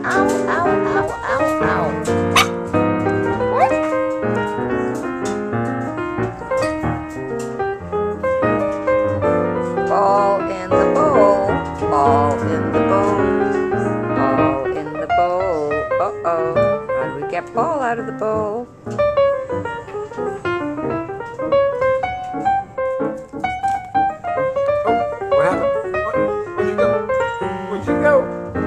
Ow, ow, ow, ow, ow. What? Ball in the bowl. Ball in the bowl. Ball in the bowl. Uh-oh. How do we get ball out of the bowl? What happened? Where'd you go? Where'd you go?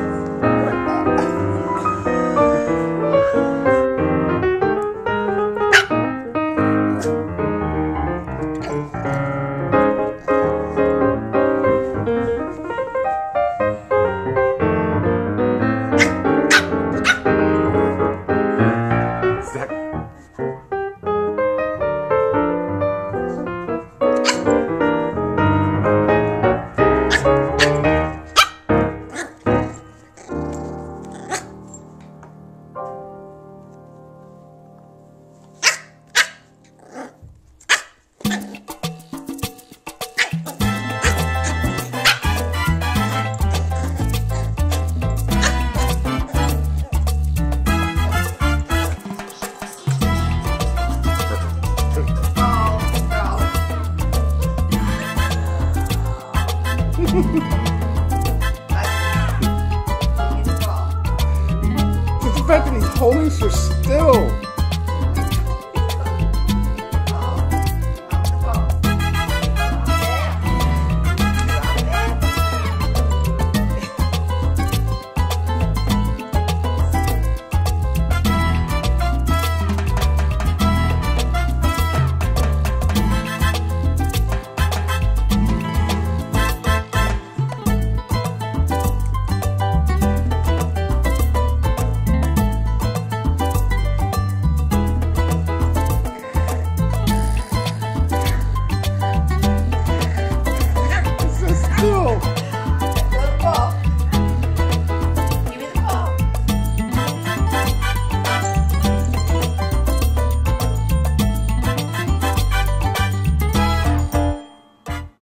Zach. It's the fact that he's holding so still.